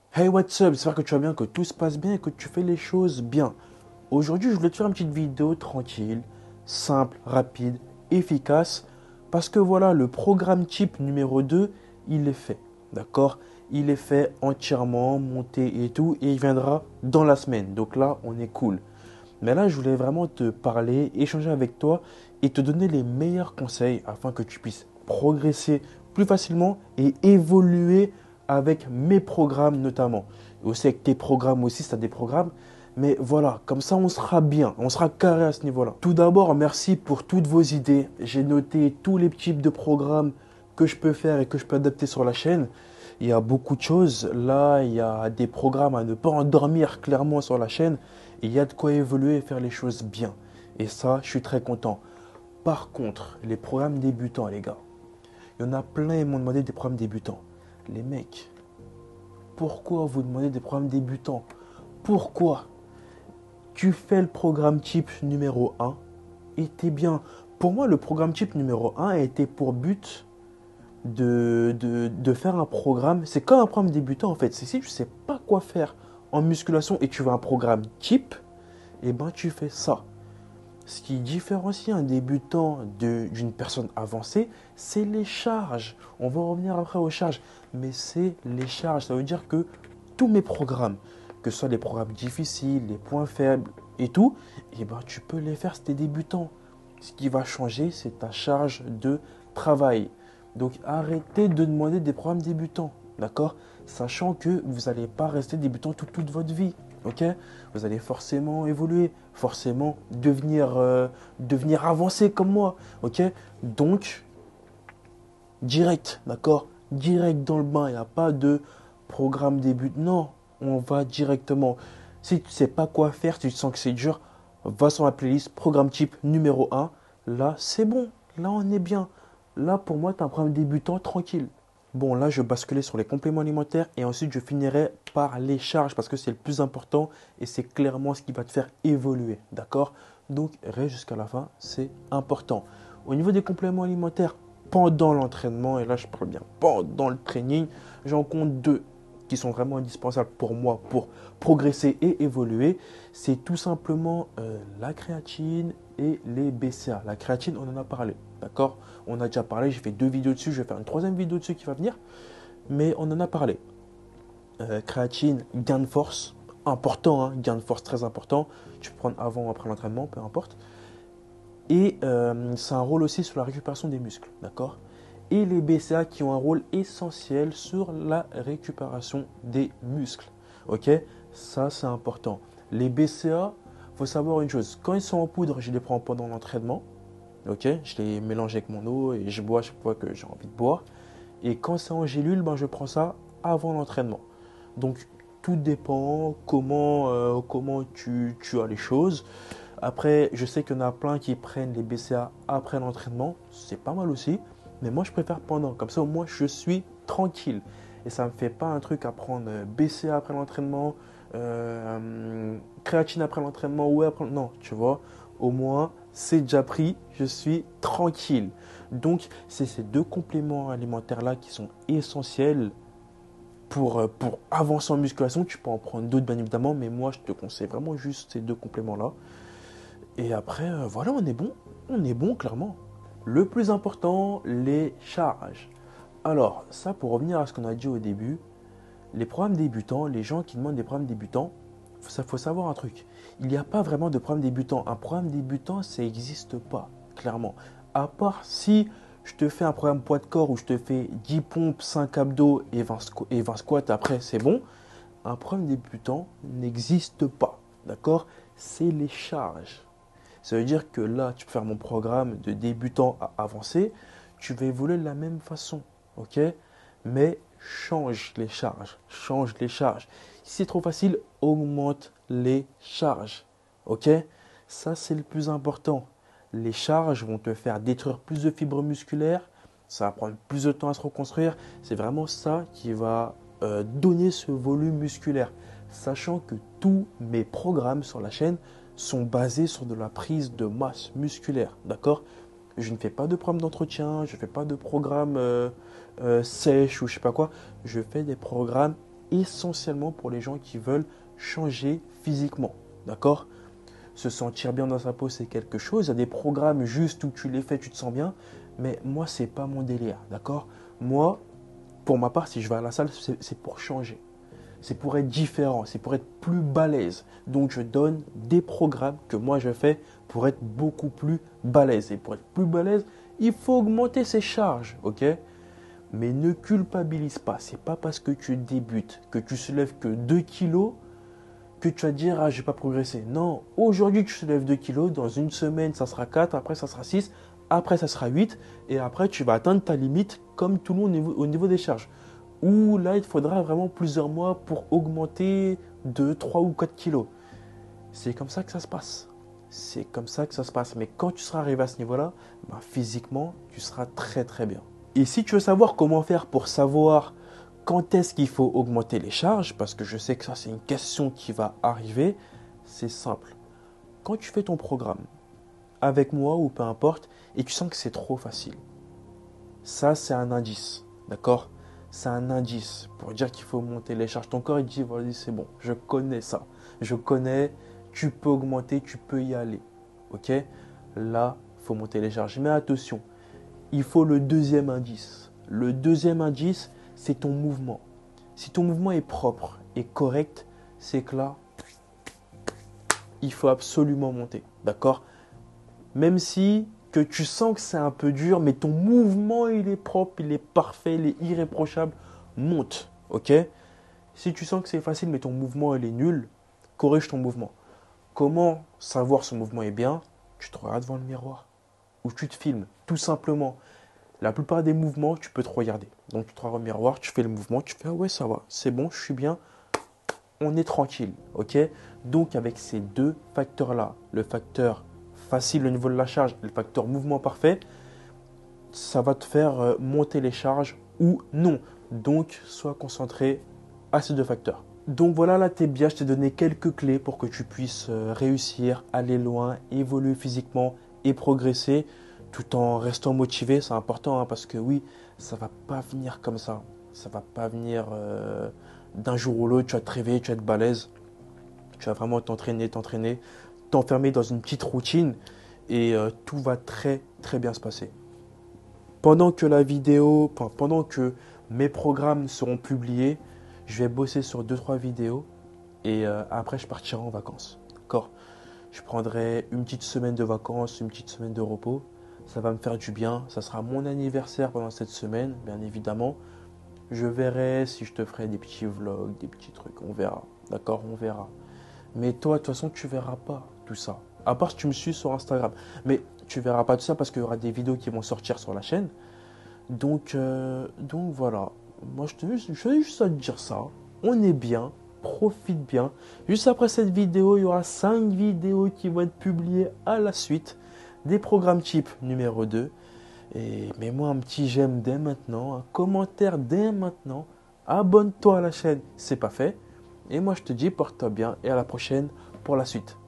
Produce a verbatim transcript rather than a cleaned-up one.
Hey, what's up? J'espère que tu vas bien, que tout se passe bien et que tu fais les choses bien. Aujourd'hui, je voulais te faire une petite vidéo tranquille, simple, rapide, efficace, parce que voilà, le programme type numéro deux, il est fait. D'accord? Il est fait entièrement, monté et tout, et il viendra dans la semaine. Donc là, on est cool. Mais là, je voulais vraiment te parler, échanger avec toi et te donner les meilleurs conseils afin que tu puisses progresser plus facilement et évoluer avec mes programmes notamment. Et aussi avec tes programmes aussi, si tu as des programmes. Mais voilà, comme ça, on sera bien, on sera carré à ce niveau-là. Tout d'abord, merci pour toutes vos idées. J'ai noté tous les types de programmes que je peux faire et que je peux adapter sur la chaîne. Il y a beaucoup de choses. Là, il y a des programmes à ne pas endormir clairement sur la chaîne. Et il y a de quoi évoluer et faire les choses bien. Et ça, je suis très content. Par contre, les programmes débutants, les gars, il y en a plein qui m'ont demandé des programmes débutants. Les mecs, pourquoi vous demandez des programmes débutants? Pourquoi? Tu fais le programme type numéro un et t'es bien. Pour moi, le programme type numéro un a été pour but de, de, de faire un programme. C'est comme un programme débutant en fait. C'est si tu ne sais pas quoi faire en musculation et tu veux un programme type, et ben tu fais ça. Ce qui différencie un débutant de- d'une personne avancée, c'est les charges. On va revenir après aux charges, mais c'est les charges. Ça veut dire que tous mes programmes, que ce soit les programmes difficiles, les points faibles et tout, eh ben, tu peux les faire si tu es débutant. Ce qui va changer, c'est ta charge de travail. Donc arrêtez de demander des programmes débutants, d'accord? Sachant que vous n'allez pas rester débutant toute, toute votre vie. Ok? Vous allez forcément évoluer, forcément devenir, euh, devenir avancé comme moi. Ok? Donc, direct, d'accord? Direct dans le bain, il n'y a pas de programme début. Non, on va directement. Si tu ne sais pas quoi faire, si tu sens que c'est dur, va sur la playlist, programme type numéro un. Là, c'est bon. Là, on est bien. Là, pour moi, tu as un programme débutant tranquille. Bon, là, je basculais sur les compléments alimentaires et ensuite je finirai par les charges parce que c'est le plus important et c'est clairement ce qui va te faire évoluer. D'accord? Donc, reste jusqu'à la fin, c'est important. Au niveau des compléments alimentaires, pendant l'entraînement, et là je parle bien pendant le training, j'en compte deux qui sont vraiment indispensables pour moi pour progresser et évoluer. C'est tout simplement euh, la créatine et les B C A. La créatine, on en a parlé, d'accord? On a déjà parlé, j'ai fait deux vidéos dessus, je vais faire une troisième vidéo dessus qui va venir, mais on en a parlé. Euh, créatine, gain de force, important, hein, gain de force très important. Tu peux prendre avant ou après l'entraînement, peu importe. Et euh, c'est un rôle aussi sur la récupération des muscles, d'accord? Et les B C A qui ont un rôle essentiel sur la récupération des muscles, ok? Ça, c'est important. Les B C A, il faut savoir une chose, quand ils sont en poudre, je les prends pendant l'entraînement, ok? Je les mélange avec mon eau et je bois chaque fois que j'ai envie de boire. Et quand c'est en gélule, ben, je prends ça avant l'entraînement. Donc, tout dépend comment, euh, comment tu, tu as les choses. Après, je sais qu'il y en a plein qui prennent les B C A après l'entraînement. C'est pas mal aussi. Mais moi, je préfère pendant. Comme ça, au moins, je suis tranquille. Et ça ne me fait pas un truc à prendre euh, B C A après l'entraînement, euh, créatine après l'entraînement, ouais, après. Non, tu vois. Au moins, c'est déjà pris. Je suis tranquille. Donc, c'est ces deux compléments alimentaires-là qui sont essentiels pour, euh, pour avancer en musculation. Tu peux en prendre d'autres, bien évidemment. Mais moi, je te conseille vraiment juste ces deux compléments-là. Et après, euh, voilà, on est bon. On est bon, clairement. Le plus important, les charges. Alors, ça, pour revenir à ce qu'on a dit au début, les programmes débutants, les gens qui demandent des programmes débutants, il faut savoir un truc. Il n'y a pas vraiment de programme débutant. Un programme débutant, ça n'existe pas, clairement. À part si je te fais un programme poids de corps où je te fais dix pompes, cinq abdos et vingt, squ- et vingt squats, après, c'est bon. Un programme débutant n'existe pas, d'accord? C'est les charges. Ça veut dire que là, tu peux faire mon programme de débutant à avancé, tu vas évoluer de la même façon, ok? Mais change les charges, change les charges. Si c'est trop facile, augmente les charges, ok? Ça, c'est le plus important. Les charges vont te faire détruire plus de fibres musculaires, ça va prendre plus de temps à se reconstruire. C'est vraiment ça qui va euh, donner ce volume musculaire. Sachant que tous mes programmes sur la chaîne sont basés sur de la prise de masse musculaire. D'accord? Je ne fais pas de programme d'entretien, je ne fais pas de programme euh, euh, sèche ou je sais pas quoi. Je fais des programmes essentiellement pour les gens qui veulent changer physiquement. D'accord? Se sentir bien dans sa peau, c'est quelque chose. Il y a des programmes juste où tu les fais, tu te sens bien. Mais moi, ce n'est pas mon délire. D'accord? Moi, pour ma part, si je vais à la salle, c'est pour changer. C'est pour être différent, c'est pour être plus balèze. Donc, je donne des programmes que moi je fais pour être beaucoup plus balèze. Et pour être plus balèze, il faut augmenter ses charges, ok? Mais ne culpabilise pas. C'est pas parce que tu débutes, que tu soulèves que deux kilos, que tu vas dire, ah, je n'ai pas progressé. Non, aujourd'hui, tu soulèves deux kilos. Dans une semaine, ça sera quatre. Après, ça sera six. Après, ça sera huit. Et après, tu vas atteindre ta limite comme tout le monde au niveau, au niveau des charges. Ou là, il te faudra vraiment plusieurs mois pour augmenter de trois ou quatre kilos. C'est comme ça que ça se passe. C'est comme ça que ça se passe. Mais quand tu seras arrivé à ce niveau-là, bah, physiquement, tu seras très très bien. Et si tu veux savoir comment faire pour savoir quand est-ce qu'il faut augmenter les charges, parce que je sais que ça c'est une question qui va arriver, c'est simple. Quand tu fais ton programme, avec moi ou peu importe, et tu sens que c'est trop facile, ça c'est un indice, d'accord? C'est un indice pour dire qu'il faut augmenter les charges. Ton corps il dit, voilà, c'est bon, je connais ça, je connais, tu peux augmenter, tu peux y aller, ok? Là, il faut monter les charges. Mais attention, il faut le deuxième indice. Le deuxième indice, c'est ton mouvement. Si ton mouvement est propre et correct, c'est que là, il faut absolument monter, d'accord? Même si que tu sens que c'est un peu dur, mais ton mouvement, il est propre, il est parfait, il est irréprochable, monte, ok? Si tu sens que c'est facile, mais ton mouvement, il est nul, corrige ton mouvement. Comment savoir si son mouvement est bien? Tu te regardes devant le miroir ou tu te filmes, tout simplement. La plupart des mouvements, tu peux te regarder. Donc, tu te regardes au miroir, tu fais le mouvement, tu fais « Ah ouais, ça va, c'est bon, je suis bien, on est tranquille. » Ok? Donc, avec ces deux facteurs-là, le facteur facile au niveau de la charge et le facteur mouvement parfait, ça va te faire monter les charges ou non. Donc, sois concentré à ces deux facteurs. Donc voilà, là, tu es bien. Je t'ai donné quelques clés pour que tu puisses réussir, aller loin, évoluer physiquement et progresser tout en restant motivé. C'est important hein, parce que oui, ça ne va pas venir comme ça. Ça ne va pas venir euh, d'un jour ou l'autre. Tu vas te réveiller, tu vas être balèze. Tu vas vraiment t'entraîner, t'entraîner, t'enfermer dans une petite routine et euh, tout va très, très bien se passer. Pendant que la vidéo, pendant que mes programmes seront publiés, je vais bosser sur deux trois vidéos et euh, après je partirai en vacances. D'accord? Je prendrai une petite semaine de vacances, une petite semaine de repos. Ça va me faire du bien. Ça sera mon anniversaire pendant cette semaine, bien évidemment. Je verrai si je te ferai des petits vlogs, des petits trucs. On verra. D'accord? On verra. Mais toi, de toute façon, tu ne verras pas tout ça. À part si tu me suis sur Instagram. Mais tu ne verras pas tout ça parce qu'il y aura des vidéos qui vont sortir sur la chaîne. Donc, euh, donc voilà. Moi, je te je vais juste à te dire ça. On est bien. Profite bien. Juste après cette vidéo, il y aura cinq vidéos qui vont être publiées à la suite. Des programmes type numéro deux. Et mets-moi un petit j'aime dès maintenant. Un commentaire dès maintenant. Abonne-toi à la chaîne. C'est pas fait. Et moi, je te dis, porte-toi bien et à la prochaine pour la suite.